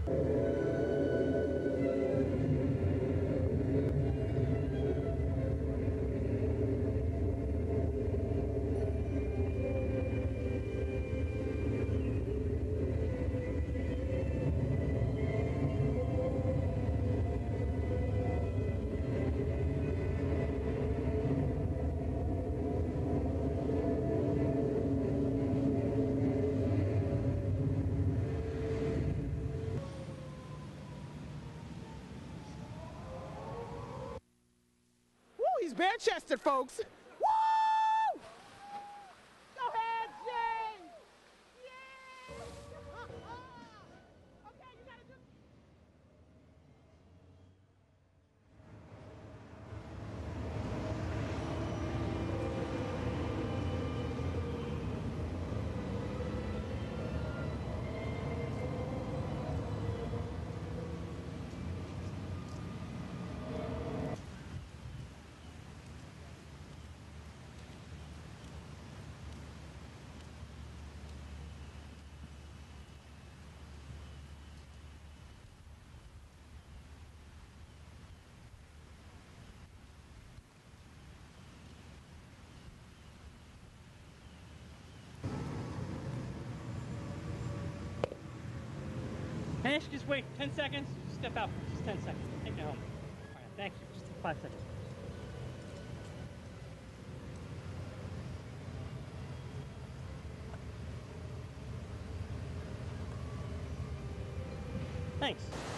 He's bare-chested, folks. Woo! Go ahead, James! Yeah! Okay, you gotta do... Finish, just wait 10 seconds, step out, just 10 seconds, take it home. All right, thank you, just 5 seconds. Thanks.